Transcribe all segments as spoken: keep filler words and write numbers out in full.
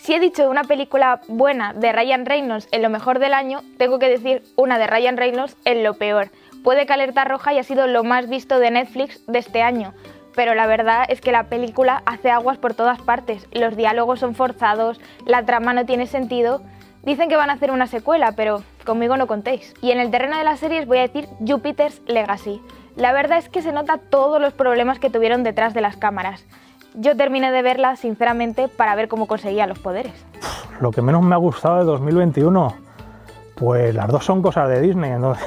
Si he dicho una película buena de Ryan Reynolds en lo mejor del año, tengo que decir una de Ryan Reynolds en lo peor. Puede que Alerta Roja haya sido lo más visto de Netflix de este año, pero la verdad es que la película hace aguas por todas partes. Los diálogos son forzados, la trama no tiene sentido. Dicen que van a hacer una secuela, pero conmigo no contéis. Y en el terreno de las series voy a decir Jupiter's Legacy. La verdad es que se nota todos los problemas que tuvieron detrás de las cámaras. Yo terminé de verla, sinceramente, para ver cómo conseguía los poderes. Lo que menos me ha gustado de dos mil veintiuno, pues las dos son cosas de Disney, entonces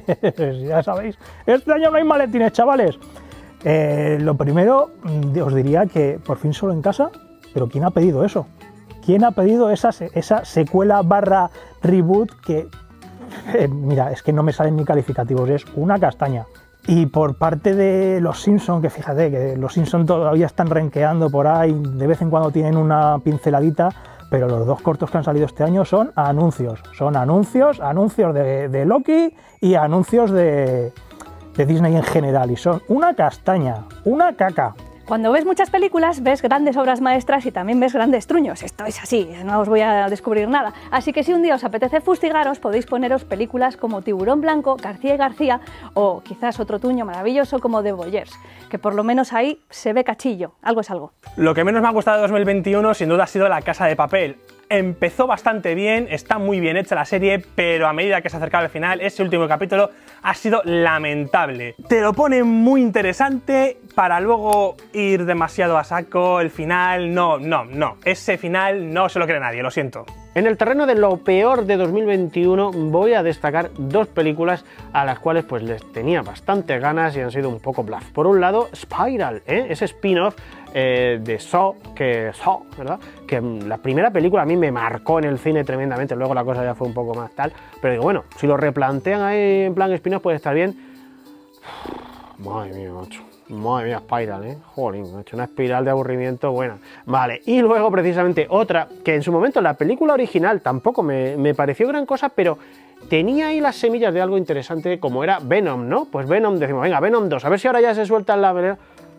ya sabéis, este año no hay maletines, chavales. Eh, lo primero, os diría que por fin Solo en Casa, pero ¿quién ha pedido eso? ¿Quién ha pedido esa, esa secuela barra reboot que, eh, mira, es que no me salen ni calificativos, es una castaña? Y por parte de Los Simpson, que fíjate que Los Simpson todavía están renqueando por ahí, de vez en cuando tienen una pinceladita, pero los dos cortos que han salido este año son anuncios, son anuncios, anuncios de, de Loki y anuncios de, de Disney en general, y son una castaña, una caca. Cuando ves muchas películas, ves grandes obras maestras y también ves grandes truños. Esto es así, no os voy a descubrir nada. Así que si un día os apetece fustigaros, podéis poneros películas como Tiburón Blanco, García y García, o quizás otro truño maravilloso como The Voyeurs, que por lo menos ahí se ve cachillo, algo es algo. Lo que menos me ha gustado de dos mil veintiuno sin duda ha sido La Casa de Papel. Empezó bastante bien, está muy bien hecha la serie, pero a medida que se acercaba al final, ese último capítulo ha sido lamentable. Te lo pone muy interesante para luego ir demasiado a saco, el final, no, no, no. Ese final no se lo cree nadie, lo siento. En el terreno de lo peor de dos mil veintiuno voy a destacar dos películas a las cuales pues les tenía bastantes ganas y han sido un poco bluff. Por un lado, Spiral, ¿eh? ese spin-off eh, de Saw, que Saw, ¿verdad? Que la primera película a mí me marcó en el cine tremendamente, luego la cosa ya fue un poco más tal, pero digo, bueno, si lo replantean ahí en plan spin-off puede estar bien. Madre mía, macho. Madre mía, Spiral, ¿eh? Jolín, ha hecho una espiral de aburrimiento buena. Vale, y luego precisamente otra, que en su momento la película original tampoco me, me pareció gran cosa, pero tenía ahí las semillas de algo interesante como era Venom, ¿no? Pues Venom, decimos, venga, Venom dos, a ver si ahora ya se suelta en la vereda.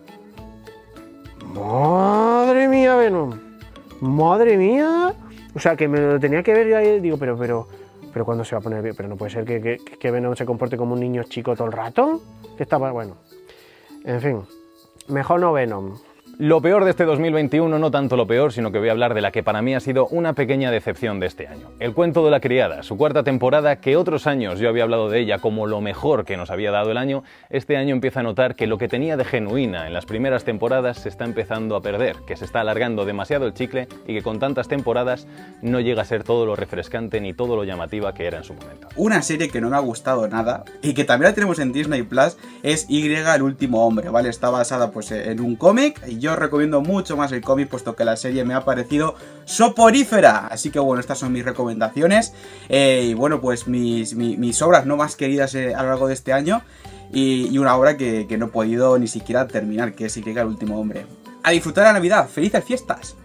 Madre mía, Venom. Madre mía. O sea, que me lo tenía que ver yo ahí, digo, pero, pero, pero ¿cuándo se va a poner bien? Pero no puede ser que, que, que Venom se comporte como un niño chico todo el rato. Que estaba, bueno... En fin, mejor no Venom. Lo peor de este dos mil veintiuno, no tanto lo peor, sino que voy a hablar de la que para mí ha sido una pequeña decepción de este año. El cuento de la criada, su cuarta temporada, que otros años yo había hablado de ella como lo mejor que nos había dado el año, este año empieza a notar que lo que tenía de genuina en las primeras temporadas se está empezando a perder, que se está alargando demasiado el chicle y que con tantas temporadas no llega a ser todo lo refrescante ni todo lo llamativa que era en su momento. Una serie que no me ha gustado nada y que también la tenemos en Disney Plus es Y, el último hombre, ¿vale? Está basada pues en un cómic y yo os recomiendo mucho más el cómic puesto que la serie me ha parecido soporífera. Así que bueno, estas son mis recomendaciones eh, y bueno, pues mis, mis, mis obras no más queridas eh, a lo largo de este año y, y una obra que, que no he podido ni siquiera terminar, que es Y, el último hombre. A disfrutar la Navidad, felices fiestas.